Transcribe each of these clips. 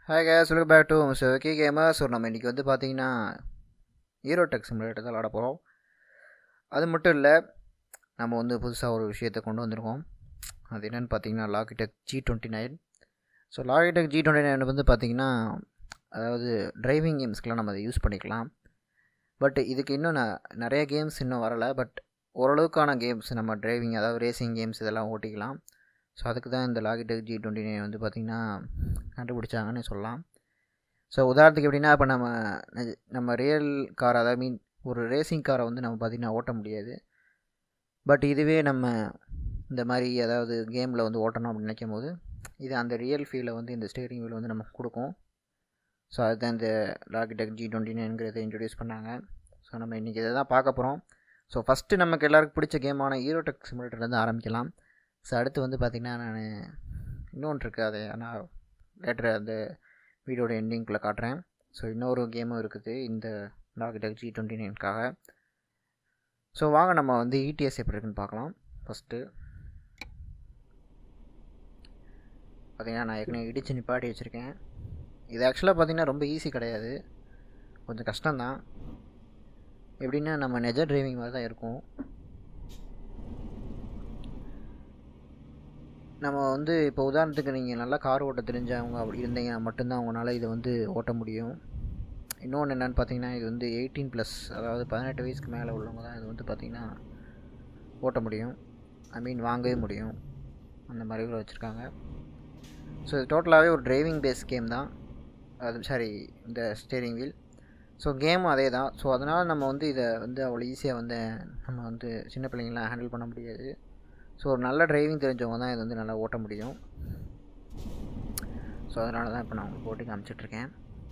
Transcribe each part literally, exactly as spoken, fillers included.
Hi guys, welcome back to Mister Vicky Gamer. So நம்ம இன்னைக்கு வந்து பாத்தீங்கன்னா ஹீரோ டெக் சிமுலேட்டர் தான் விளையாட போறோம். அது மட்டும் இல்ல, நம்ம வந்து புதுசா ஒரு விஷயத்தை கொண்டு வந்திருக்கோம். அது என்னன்னு பாத்தீங்கன்னா Logitech G twenty-nine. So Logitech G twenty-nine வந்து பாத்தீங்கன்னா அதாவது டிரைவிங் கேம்ஸ்க்குலாம் நம்ம அதை யூஸ் பண்ணிக்கலாம். பட் இதுக்கு இன்னும் நிறைய கேம்ஸ் இன்னும் வரலை. பட் ஓரளவுக்கான கேம்ஸ் நம்ம டிரைவிங் அதாவது ரேசிங் கேம்ஸ் இதெல்லாம் ஓட்டிக்கலாம். ஸோ அதுக்கு தான் இந்த Logitech G twenty-nine வந்து பார்த்திங்கன்னா கண்டுபிடிச்சாங்கன்னு சொல்லலாம். ஸோ உதாரணத்துக்கு எப்படின்னா, இப்போ நம்ம நம்ம ரியல் கார் அதாவது மீன் ஒரு ரேசிங் காரை வந்து நம்ம பார்த்திங்கன்னா ஓட்ட முடியாது. பட் இதுவே நம்ம இந்த மாதிரி அதாவது கேமில் வந்து ஓட்டணும் அப்படின்னு நினைக்கும் போது இது அந்த ரியல் ஃபீலை வந்து இந்த ஸ்டீரிங் வீல் வந்து நமக்கு கொடுக்கும். ஸோ அதுதான் இந்த Logitech G twenty-nineங்கிறத இன்ட்ரடியூஸ் பண்ணாங்க. ஸோ நம்ம இன்றைக்கி இதை தான் பார்க்க போகிறோம். ஸோ ஃபஸ்ட்டு நமக்கு எல்லாருக்கும் பிடிச்ச கேமான ஹீரோ டெக் சிமுலேட்டர்லேருந்து ஆரம்பிக்கலாம். ஸோ அடுத்து வந்து பார்த்திங்கன்னா நான் இன்னொன்று இருக்குது, அதை ஆனால் லேட்டர் அந்த வீடியோட எண்டிங்குள்ளே காட்டுறேன். ஸோ இன்னொரு கேமும் இருக்குது இந்த Logitech G twenty-nineக்காக. ஸோ வாங்க நம்ம வந்து E T S எப்படி இருக்குன்னு பார்க்கலாம். ஃபஸ்ட்டு பார்த்திங்கன்னா நான் ஏற்கனவே இடித்து நிப்பாட்டி வச்சுருக்கேன். இது ஆக்சுவலாக பார்த்திங்கன்னா ரொம்ப ஈஸி கிடையாது, கொஞ்சம் கஷ்டம்தான். எப்படின்னா நம்ம நெஜ டிரைவிங் மாதிரி தான் இருக்கும். நம்ம வந்து இப்போ உதாரணத்துக்கு நீங்கள் நல்லா கார் ஓட்ட தெரிஞ்சவங்க அப்படி இருந்தீங்கன்னா மட்டும்தான் அவங்களால இதை வந்து ஓட்ட முடியும். இன்னொன்று என்னென்னு பார்த்தீங்கன்னா, இது வந்து எயிட்டீன் ப்ளஸ் அதாவது பதினெட்டு வயசுக்கு மேலே உள்ளவங்க தான் இது வந்து பார்த்திங்கன்னா ஓட்ட முடியும், ஐ மீன் வாங்கவே முடியும். அந்த மாதிரி கூட வச்சுருக்காங்க. ஸோ இது டோட்டலாகவே ஒரு டிரைவிங் பேஸ் கேம் தான். அது சாரி இந்த ஸ்டீரிங் வீல். ஸோ கேமும் அதே தான். ஸோ அதனால் நம்ம வந்து இதை வந்து அவ்வளோ ஈஸியாக வந்து நம்ம வந்து சின்ன பிள்ளைங்களாம் ஹேண்டில் பண்ண முடியாது. ஸோ ஒரு நல்ல டிரைவிங் தெரிஞ்சவங்க தான் இது வந்து நல்லா ஓட்ட முடியும். ஸோ அதனால தான் இப்போ நான் உங்களுக்கு ஓட்டி காமிச்சிட்ருக்கேன்.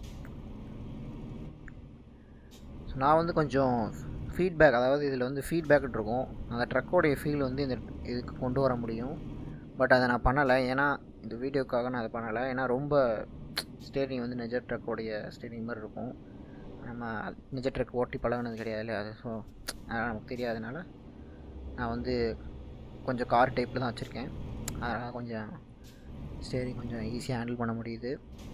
ஸோ நான் வந்து கொஞ்சம் ஃபீட்பேக் அதாவது இதில் வந்து ஃபீட்பேக் இருக்கும், அந்த ட்ரக்கோடைய ஃபீல் வந்து இந்த இதுக்கு கொண்டு வர முடியும். பட் அதை நான் பண்ணலை, ஏன்னா இந்த வீடியோக்காக நான் அதை பண்ணலை. ஏன்னா ரொம்ப ஸ்டேரிங் வந்து நிஜ ட்ரக்கோடைய ஸ்டேரிங் மாதிரி இருக்கும். நம்ம நிஜ ட்ரக் ஓட்டி பழகினது கிடையாது இல்லையா, அது ஸோ அதனால் நமக்கு தெரியாதனால நான் வந்து கொஞ்சம் கார் டைப்பில் தான் வச்சுருக்கேன். அதனால் கொஞ்சம் ஸ்டேரிங் கொஞ்சம் ஈஸியாக ஹேண்டில் பண்ண முடியுது.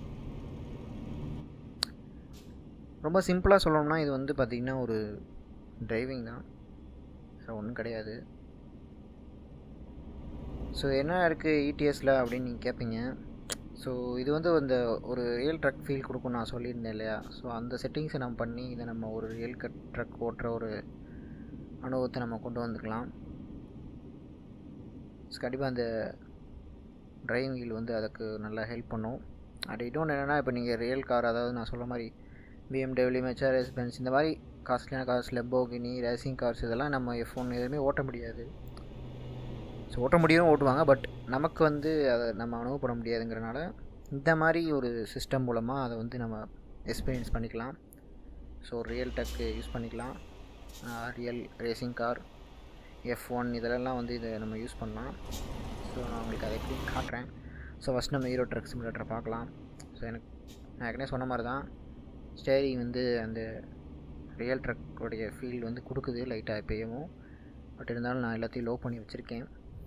ரொம்ப சிம்பிளாக சொல்லணும்னா இது வந்து பார்த்திங்கன்னா ஒரு டிரைவிங் தான், ஸோ ஒன்றும் கிடையாது. ஸோ என்ன இருக்குது E T Sல அப்படின்னு நீங்கள் கேட்பீங்க. ஸோ இது வந்து இந்த ஒரு ரியல் ட்ரக் ஃபீல் கொடுக்கும் நான் சொல்லியிருந்தேன் இல்லையா. ஸோ அந்த செட்டிங்ஸை நம்ம பண்ணி இதை நம்ம ஒரு ரியல் கட் ட்ரக் ஓட்டுற ஒரு அனுபவத்தை நம்ம கொண்டு வந்துக்கலாம். ஸோ கண்டிப்பாக அந்த டிரைவிங் வீல் வந்து அதுக்கு நல்லா ஹெல்ப் பண்ணும். அது இன்னொன்று என்னென்னா, இப்போ நீங்கள் ரியல் கார் அதாவது நான் சொல்ல மாதிரி B M W, Mercedes Benz இந்த மாதிரி காஸ்ட்லியான கார்ஸ், லம்போகினி, ரேசிங் கார்ஸ் இதெல்லாம் நம்ம எஃப் ஒன் எதுவுமே ஓட்ட முடியாது. ஸோ ஓட்ட முடியும் ஓட்டுவாங்க, பட் நமக்கு வந்து அதை நம்ம அனுபவப்பட முடியாதுங்கிறனால இந்த மாதிரி ஒரு சிஸ்டம் மூலமாக அதை வந்து நம்ம எக்ஸ்பீரியன்ஸ் பண்ணிக்கலாம். ஸோ ரியல் டக்கு யூஸ் பண்ணிக்கலாம், real racing car, F one இதெல்லாம் வந்து இதை நம்ம யூஸ் பண்ணலாம். ஸோ நான் உங்களுக்கு அதை எப்படி காட்டுறேன். ஸோ ஃபஸ்ட் நம்ம ஹீரோ ட்ரக் சிமுலேட்டரை பார்க்கலாம். ஸோ எனக்கு நான் ஏற்கனவே சொன்ன மாதிரி தான் ஸ்டேரிங் வந்து அந்த ரியல் ட்ரக்கோடைய ஃபீல் வந்து கொடுக்குது லைட்டாக எப்பயும். பட் இருந்தாலும் நான் எல்லாத்தையும் லோ பண்ணி வச்சுருக்கேன்.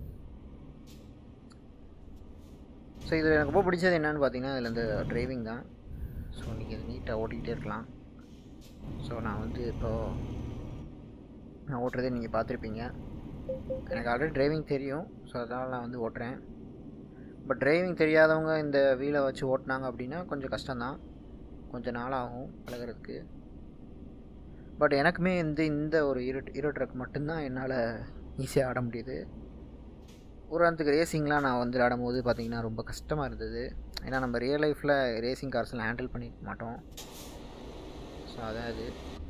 ஸோ இதில் எனக்கு ரொம்ப பிடிச்சது என்னென்னு பார்த்தீங்கன்னா, இதில் இந்த டிரைவிங் தான். ஸோ நீங்கள் இது நீட்டாக ஓட்டிக்கிட்டே இருக்கலாம். ஸோ நான் வந்து இப்போது நான் ஓட்டுறதே நீங்கள் பார்த்துருப்பீங்க. எனக்கு ஆல்ரெடி டிரைவிங் தெரியும், ஸோ அதனால் நான் வந்து ஓட்டுறேன். பட் டிரைவிங் தெரியாதவங்க இந்த வீலை வச்சு ஓட்டினாங்க அப்படின்னா கொஞ்சம் கஷ்டம்தான், கொஞ்சம் நாளாகும் பழகிறதுக்கு. பட் எனக்குமே இந்த இந்த ஒரு ஹீரோ ஹீரோ ட்ரக் மட்டும்தான் என்னால் ஈஸியாக ஆட முடியுது. உதாரணத்துக்கு ரேசிங்லாம் நான் வந்து ஆடும்போது பார்த்திங்கன்னா ரொம்ப கஷ்டமாக இருந்தது. ஏன்னா நம்ம ரியல் லைஃப்பில் ரேசிங் கார்ஸ்லாம் ஹேண்டில் பண்ணிக்க மாட்டோம். ஸோ அதான் இது.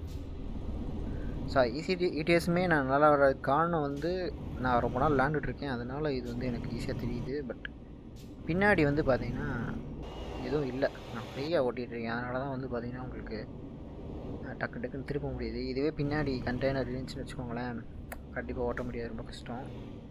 ஸோ ஈஸி E T Sமே நான் நல்லா வர காரணம் வந்து நான் ரொம்ப நாள் விளாண்டுட்ருக்கேன், அதனால் இது வந்து எனக்கு ஈஸியாக தெரியுது. பட் பின்னாடி வந்து பார்த்திங்கன்னா எதுவும் இல்லை, நான் ஃப்ரீயாக ஓட்டிகிட்ருக்கேன். அதனால தான் வந்து பார்த்திங்கன்னா உங்களுக்கு டக்கு டக்குன்னு திருப்ப முடியுது. இதுவே பின்னாடி கண்டெய்னர் இருந்துச்சுன்னு வச்சுக்கோங்களேன், கண்டிப்பாக ஓட்ட முடியாது, ரொம்ப கஷ்டம்.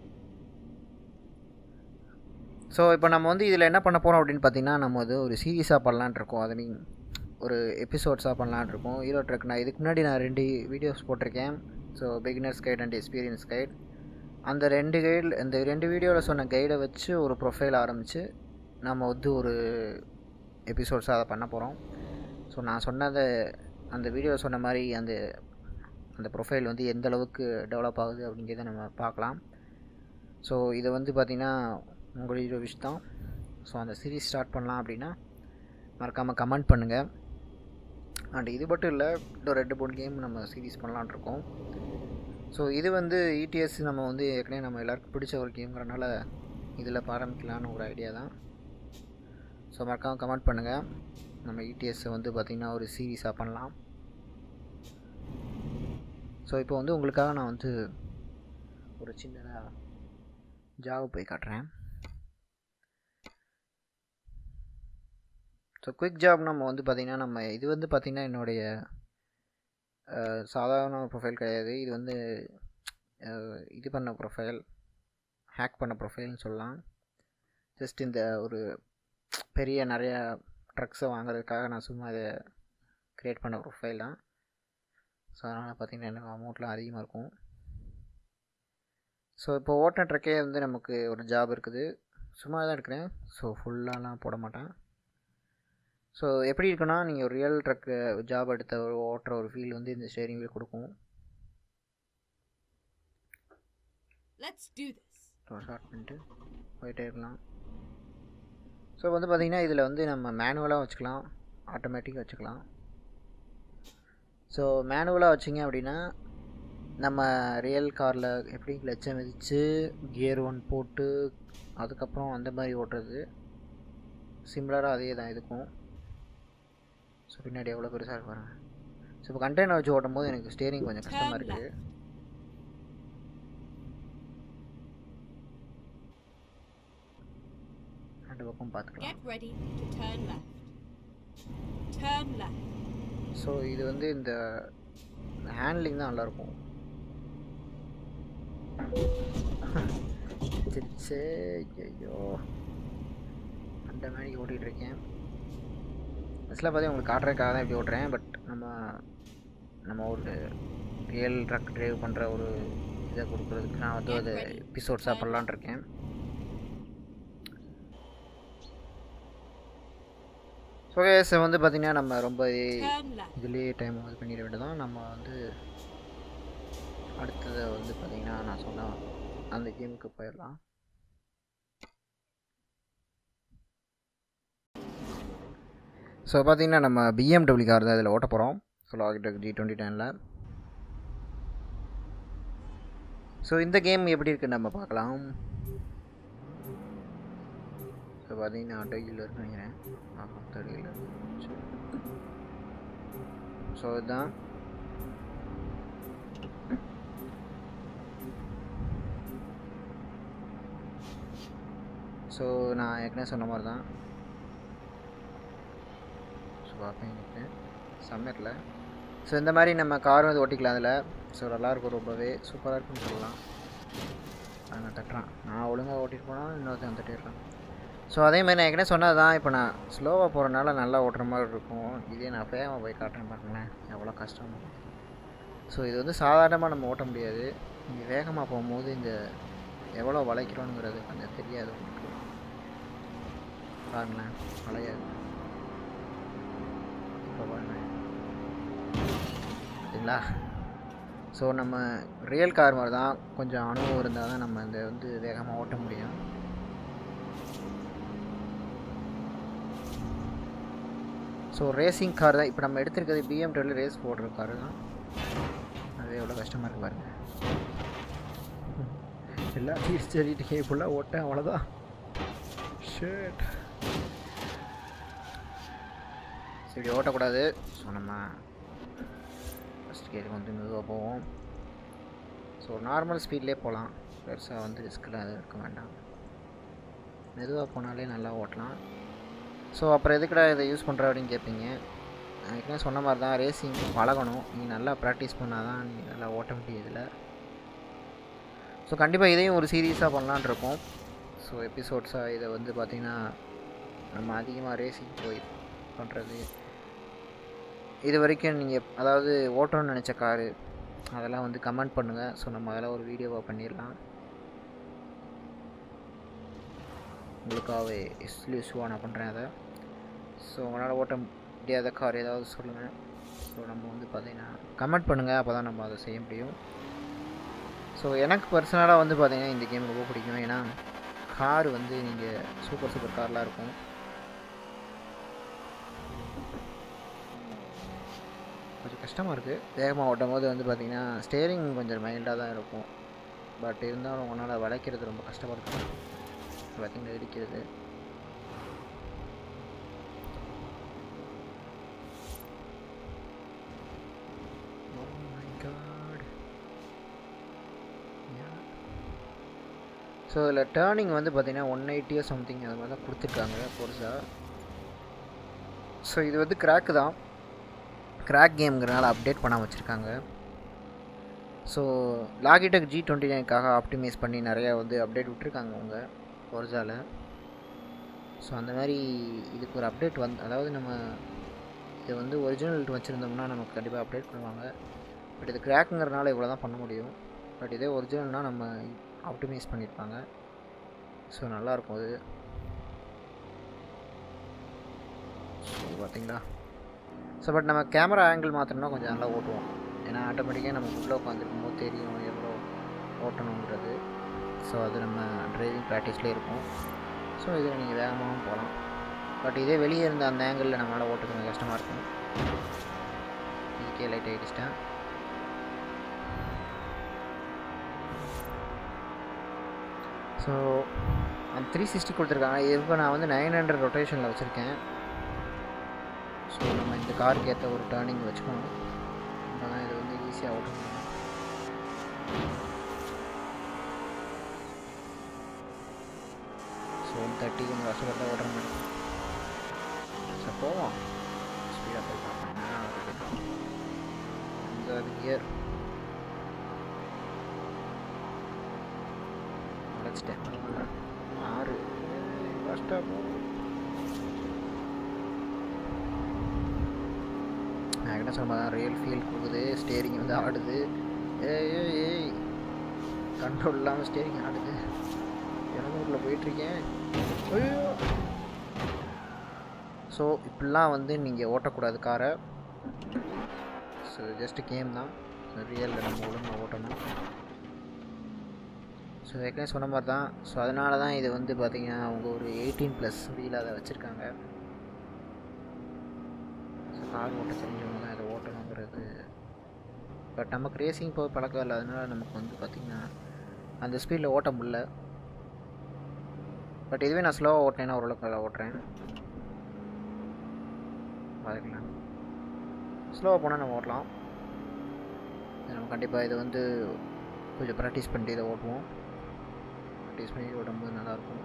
ஸோ இப்போ நம்ம வந்து இதில் என்ன பண்ண போகிறோம் அப்படின்னு பார்த்திங்கன்னா, நம்ம வந்து ஒரு சீரீஸாக பண்ணலான் இருக்கோம். அது மீன் ஒரு எபிசோட்ஸாக பண்ணலான் இருக்கோம் ஹீரோ ட்ரக். நான் இதுக்கு முன்னாடி நான் ரெண்டு வீடியோஸ் போட்டிருக்கேன். So beginners guide and experience guide. அந்த ரெண்டு கைடு இந்த ரெண்டு வீடியோவில் சொன்ன கைடை வச்சு ஒரு ப்ரொஃபைல் ஆரம்பித்து நம்ம வந்து ஒரு எபிசோட்ஸாக அதை பண்ண போகிறோம். ஸோ நான் சொன்னதை அந்த வீடியோ சொன்ன மாதிரி அந்த அந்த ப்ரொஃபைல் வந்து எந்த அளவுக்கு டெவலப் ஆகுது அப்படிங்கிறத நம்ம பார்க்கலாம். ஸோ இதை வந்து பார்த்திங்கன்னா உங்களுடைய விஷ் தான். ஸோ அந்த சீரீஸ் ஸ்டார்ட் பண்ணலாம் அப்படின்னா மறக்காமல் கமெண்ட் பண்ணுங்கள். அண்ட் இது மட்டும் இல்லை, இன்னும் ரெண்டு மூணு கேம் நம்ம சீரீஸ் பண்ணலான்ட்ருக்கோம். ஸோ இது வந்து இடிஎஸ் நம்ம வந்து ஏற்கனவே நம்ம எல்லாருக்கும் பிடிச்ச ஒரு கேம்ங்கிறனால இதில் ஆரம்பிக்கலான்னு ஒரு ஐடியா தான். ஸோ மறக்காமல் கமெண்ட் பண்ணுங்கள். நம்ம இடிஎஸ்ஸை வந்து பார்த்திங்கன்னா ஒரு சீரீஸாக பண்ணலாம். ஸோ இப்போ வந்து உங்களுக்காக நான் வந்து ஒரு சின்னதாக ஜாப் போய் காட்டுறேன். ஸோ குயிக் ஜாப் நம்ம வந்து பார்த்திங்கன்னா நம்ம இது வந்து பார்த்திங்கன்னா என்னுடைய சாதாரண ப்ரொஃபைல் கிடையாது. இது வந்து இது பண்ண ப்ரொஃபைல், ஹேக் பண்ண ப்ரொஃபைல்னு சொல்லலாம். ஜஸ்ட் இந்த ஒரு பெரிய நிறையா ட்ரக்ஸை வாங்குறதுக்காக நான் சும்மா இதை க்ரியேட் பண்ண ப்ரொஃபைல் தான். ஸோ அதனால் பார்த்திங்கன்னா எனக்கு அமௌண்ட்லாம் அதிகமாக இருக்கும். ஸோ இப்போ ஓட்டின ட்ரக்கே வந்து நமக்கு ஒரு ஜாப் இருக்குது. சும்மா தான் எடுக்கிறேன். ஸோ ஃபுல்லாலாம் போட மாட்டேன். ஸோ எப்படி இருக்குன்னா, நீங்கள் ஒரு ரியல் ட்ரக்கு ஜாப் எடுத்த ஒரு ஓட்டுற ஒரு ஃபீல் வந்து இந்த ஸ்டேரிங் வீல் கொடுக்கும். ஸ்டார்ட் பண்ணிட்டு போயிட்டே இருக்கலாம். ஸோ வந்து பார்த்திங்கன்னா இதில் வந்து நம்ம மேனுவலாக வச்சுக்கலாம், ஆட்டோமேட்டிக் வச்சுக்கலாம். ஸோ மேனுவலாக வச்சிங்க அப்படின்னா நம்ம ரியல் காரில் எப்படி கிளச்சை மிதித்து கியர் ஒன் போட்டு அதுக்கப்புறம் அந்த மாதிரி ஓட்டுறது சிமிலராக அதே தான் இருக்கும். ஸோ பின்னாடி எவ்வளோ பெருசாக இருக்கு பாருங்கள். ஸோ இப்போ கண்டெய்னர் வச்சு ஓட்டும் போது எனக்கு ஸ்டேரிங் கொஞ்சம் கஷ்டமாக இருக்குது. ரெண்டு பக்கம் பார்த்துக்கலாம். ஸோ இது வந்து இந்த ஹேண்ட்லிங் தான் நல்லாயிருக்கும். சே ஐயோ அந்த மாதிரி ஓட்டிகிட்டு இருக்கேன். ஆக்சுவலாக பார்த்தீங்கன்னா உங்களுக்கு காட்டுறதுக்காக தான் இப்படி ஓட்டுறேன். பட் நம்ம நம்ம ஒரு ரியல் ட்ரக் ட்ரைவ் பண்ணுற ஒரு இதை கொடுக்குறதுக்கு நான் வந்து அது எபிசோட்ஸாக பண்ணலான் இருக்கேன். ஸோ கேஸ் வந்து பார்த்திங்கன்னா நம்ம ரொம்ப இதுலேயே டைம் இது பண்ணிட வேண்டியதான். நம்ம வந்து அடுத்ததை வந்து பார்த்திங்கன்னா நான் சொன்ன அந்த கேமுக்கு போயிடலாம். ஸோ பார்த்திங்கன்னா நம்ம பிஎம்டபிள்யூ கார் தான் இதில் ஓட்ட போகிறோம். ஸோ லாகிடெக் ஜி டுவெண்ட்டி நைனில். ஸோ இந்த கேம் எப்படி இருக்குன்னு நம்ம பார்க்கலாம். ஸோ பார்த்திங்கன்னா அடையில் இருக்குன்னு நினைக்கிறேன். அடையில் ஸோ இதுதான். ஸோ நான் ஏற்கனவே சொன்ன மாதிரி தான். ஸோ பார்ப்பேன் எனக்கு சம்மரில். ஸோ இந்த மாதிரி நம்ம கார் வந்து ஓட்டிக்கலாம் அதில். ஸோ நல்லாயிருக்கும், ரொம்பவே சூப்பராக இருக்குன்னு சொல்லலாம். அங்கே தட்டுறான், நான் ஒழுங்காக ஓட்டிகிட்டு போனால் இன்னொருத்தன் தட்டிடுறான். ஸோ அதேமாதிரி நான் ஏற்கனவே சொன்னது தான். இப்போ நான் ஸ்லோவாக போகிறனால நல்லா ஓட்டுற மாதிரி இருக்கும். இதே நான் வேகமாக போய் காட்டுறேன் பாருங்களேன், எவ்வளோ கஷ்டம். ஸோ இது வந்து சாதாரணமாக நம்ம ஓட்ட முடியாது. நீங்கள் வேகமாக போகும்போது இந்த எவ்வளோ வளைக்கிறோங்கிறது கொஞ்சம் தெரியாது உங்களுக்கு. பாருங்களேன், வளையாது. இப்போ பாருங்கள் சரிங்களா. ஸோ நம்ம ரியல் கார் மாதிரி தான், கொஞ்சம் அனுபவம் இருந்தால் தான் நம்ம இந்த வந்து வேகமாக ஓட்ட முடியும். ஸோ ரேசிங் கார் தான் இப்போ நம்ம எடுத்துருக்கிறது. பிஎம்டபிள்யூ ரேஸ் போடுற காரு தான். அது எவ்வளோ கஷ்டமாக இருக்குது பாருங்கள். எல்லாத்தையும் சரிட்டு ஃபுல்லாக ஓட்டேன், அவ்வளோதான். ஷேட் சரி ஓட்டக்கூடாது. ஸோ நம்ம ஃபஸ்ட் கேருக்கு வந்து மெதுவாக போவோம். ஸோ நார்மல் ஸ்பீட்லேயே போகலாம், பெருசாக வந்து ரிஸ்க்கெலாம் எதுவும் இருக்க வேண்டாம். மெதுவாக போனாலே நல்லா ஓட்டலாம். ஸோ அப்புறம் எதுக்கடா இதை யூஸ் பண்ணுற அப்படின்னு கேட்பீங்க. ஏற்கனவே சொன்ன மாதிரி தான், ரேசிங் பழகணும். நீ நல்லா ப்ராக்டிஸ் பண்ணால் தான் நீ நல்லா ஓட்ட முடியுதில்ல. ஸோ கண்டிப்பாக இதையும் ஒரு சீரியஸாக பண்ணலான் இருக்கோம். ஸோ எபிசோட்ஸாக இதை வந்து பார்த்திங்கன்னா நம்ம அதிகமாக ரேசிங் போய் பண்ணுறது. இது வரைக்கும் நீங்கள் அதாவது ஓட்டணும்னு நினச்ச காரு அதெல்லாம் வந்து கமெண்ட் பண்ணுங்கள். ஸோ நம்ம அதெல்லாம் ஒரு வீடியோவாக பண்ணிடலாம். உங்களுக்காகவே எக்ஸ்க்ளூசிவாக நான் பண்ணுறேன் அதை. ஸோ உங்களால் ஓட்ட முடியாத கார் ஏதாவது சொல்லுங்கள். ஸோ நம்ம வந்து பார்த்திங்கன்னா கமெண்ட் பண்ணுங்கள், அப்போ தான் நம்ம அதை செய்ய முடியும். ஸோ எனக்கு பர்சனலாக வந்து பார்த்திங்கன்னா இந்த கேம் ரொம்ப பிடிக்கும். ஏன்னா கார் வந்து நீங்கள் சூப்பர் சூப்பர் கார்லாம் இருக்கும். கொஞ்சம் கஷ்டமாக இருக்குது வேகமாக ஓட்டும் போது வந்து பார்த்திங்கன்னா ஸ்டேரிங் கொஞ்சம் மைல்டாக தான் இருக்கும். பட் இருந்தாலும் உங்களால் வளைக்கிறது ரொம்ப கஷ்டப்படுது. பார்த்திங்கன்னா இடிக்கிறது. ஸோ இதில் டேர்னிங் வந்து பார்த்திங்கன்னா ஒன் எயிட்டியோ சம்திங் அது மாதிரி தான் கொடுத்துருக்காங்க Forza. ஸோ இது வந்து கிராக்கு தான், கிராக் கேம்ங்கிறனால அப்டேட் பண்ணாமல் வச்சுருக்காங்க. ஸோ Logitech G டுவெண்ட்டி நைனுக்காக ஆப்டிமைஸ் பண்ணி நிறையா வந்து அப்டேட் விட்டுருக்காங்க அவங்க Forzaவில். ஸோ அந்த மாதிரி இதுக்கு ஒரு அப்டேட் வந்து, அதாவது நம்ம இது வந்து ஒரிஜினல் வச்சுருந்தோம்னா நமக்கு கண்டிப்பாக அப்டேட் பண்ணுவாங்க. பட் இது கிராக்குங்கிறனால இவ்வளோ தான் பண்ண முடியும். பட் இதே ஒரிஜினல்னால் நம்ம ஆப்டிமைஸ் பண்ணியிருப்பாங்க. ஸோ நல்லாயிருக்கும் அது. ஸோ பார்த்தீங்களா. ஸோ பட் நம்ம கேமரா ஆங்கிள் மாற்றினா கொஞ்சம் நல்லா ஓட்டுவோம். ஏன்னா ஆட்டோமேட்டிக்காக நம்ம உள்ளே உட்காந்துருக்கும் போது தெரியும் எவ்வளோ ஓட்டணுங்கிறது. ஸோ அது நம்ம டிரைவிங் ப்ராக்டிஸ்லேயே இருக்கும். ஸோ இதில் நீங்கள் வேகமாகவும் போகலாம். பட் இதே வெளியே இருந்த அந்த ஆங்கிளில் நம்மளால் ஓட்ட கொஞ்சம் கஷ்டமாக இருக்கும். இதுக்கே லைட் ஆகிடுச்சிட்டேன். ஸோ அந்த த்ரீ சிக்ஸ்டி கொடுத்துருக்காங்க. இப்போ நான் வந்து நைன் ஹண்ட்ரட் ரொட்டேஷனில் வச்சுருக்கேன். ஸோ நம்ம இந்த காருக்கு ஏற்ற ஒரு டேர்னிங் வச்சுக்கணும். அப்போ தான் இது வந்து ஈஸியாக ஓட்ட முடியும். ஸோ ஒன் தேர்ட்டி கொஞ்சம் கஷ்டப்பட்டு ஓட்டுற மாதிரி. ஸோ போவோம் ஸ்பீடாக போய் பார்ப்பேன். அஞ்சாவது கியர் ஆறு கஷ்டம். நான் என்ன சொன்ன ரியல் ஃபீல் கொடுக்குது. ஸ்டேரிங் வந்து ஆடுது. ஏய் ஏய் கண்ட்ரோல் இல்லாமல் ஸ்டேரிங் ஆடுது. இரநூறுல போயிட்டுருக்கேன். ஐயோ. ஸோ இப்படிலாம் வந்து நீங்கள் ஓட்டக்கூடாது காரை. ஸோ ஜஸ்ட்டு கேம் தான், ரியலில் நம்ம ஒழுங்காக ஓட்டணும். ஸோ ஏற்கனவே சொன்ன மாதிரி தான். ஸோ அதனால தான் இது வந்து பார்த்திங்கன்னா அவங்க ஒரு எயிட்டீன் ப்ளஸ் வீல் அதை வச்சுருக்காங்க. ஸோ கார் ஓட்ட தெரிஞ்சவங்க தான் இதை ஓட்டணுங்கிறது. பட் நமக்கு ரேசிங் போக பழக்கம் இல்லை, அதனால் நமக்கு வந்து பார்த்திங்கன்னா அந்த ஸ்பீடில் ஓட்ட முடியல. பட் இதுவே நான் ஸ்லோவாக ஓட்டினேன்னா ஓரளவுக்கு நல்லா ஓட்டுறேன். பார்க்கலாம், ஸ்லோவாக போனால் நம்ம ஓட்டலாம். நம்ம கண்டிப்பாக இதை வந்து கொஞ்சம் ப்ராக்டிஸ் பண்ணிட்டு இதை ஓட்டுவோம். ப்ராக்டிஸ் பண்ணி ஓடும்போது நல்லாயிருக்கும்.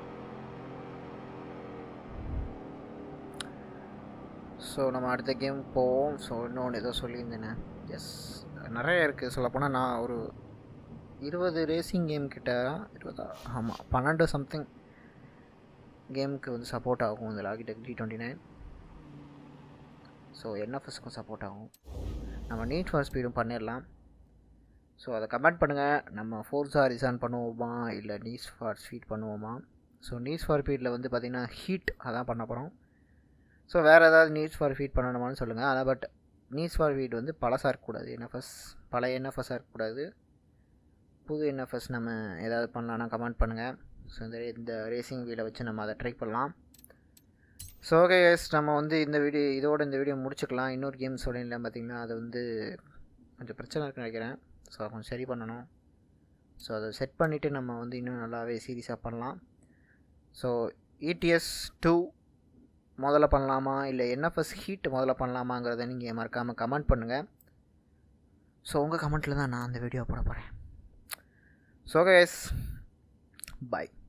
ஸோ நம்ம அடுத்த கேம் போவோம். ஸோ இன்னொன்று ஏதோ சொல்லியிருந்தேனே, எஸ் நிறைய இருக்குது. சொல்லப்போனால் நான் ஒரு இருபது ரேசிங் கேம் கிட்ட, இருபதா ஆமாம் பன்னெண்டு சம்திங் கேமுக்கு வந்து சப்போர்ட் ஆகும் இந்த Logitech G twenty nine. So என்எஃப்எஸ்க்கும் சப்போர்ட் ஆகும். நம்ம நீட் ஃபார் ஸ்பீடும் பண்ணிடலாம். ஸோ அதை கமெண்ட் பண்ணுங்கள். நம்ம ஃபோர்ஸா ரிசான் பண்ணுவோமா இல்லை நீட்ஸ் ஃபார் ஸ்பீட் பண்ணுவோமா? ஸோ நீட்ஸ் ஃபார் ஸ்பீடில் வந்து பார்த்திங்கன்னா ஹீட் அதான் பண்ண போகிறோம். ஸோ வேறு ஏதாவது நீட்ஸ் ஃபார் ஸ்பீட் பண்ணணுமான்னு சொல்லுங்கள். ஆனால் பட் நீட்ஸ் ஃபார் ஸ்பீட் வந்து பழசாக இருக்கக்கூடாது. என்எஃப்எஸ் பழைய என்எஃப்எஸ்ஸாக இருக்கக்கூடாது. புது என்எஃப்எஸ் நம்ம ஏதாவது பண்ணலான்னா கமெண்ட் பண்ணுங்கள். ஸோ இந்த இந்த ரேசிங் வீலை வச்சு நம்ம அதை ட்ரை பண்ணலாம். ஸோ ஓகே எஸ், நம்ம வந்து இந்த வீடியோ இதோட இந்த வீடியோ முடிச்சுக்கலாம். இன்னொரு கேம் சொல்லிடல பார்த்திங்கன்னா அது வந்து கொஞ்சம் பிரச்சனை இருக்குன்னு நினைக்கிறேன். ஸோ அதை கொஞ்சம் சரி பண்ணணும். ஸோ அதை செட் பண்ணிவிட்டு நம்ம வந்து இன்னும் நல்லாவே சீரியஸாக பண்ணலாம். ஸோ இடிஎஸ் டூ முதல்ல பண்ணலாமா இல்லை என்எஃப்எஸ் ஹீட் முதல்ல பண்ணலாமாங்கிறத நீங்கள் மறக்காமல் கமெண்ட் பண்ணுங்கள். ஸோ உங்கள் கமெண்ட்டில் தான் நான் அந்த வீடியோ போட போகிறேன். So guys, by.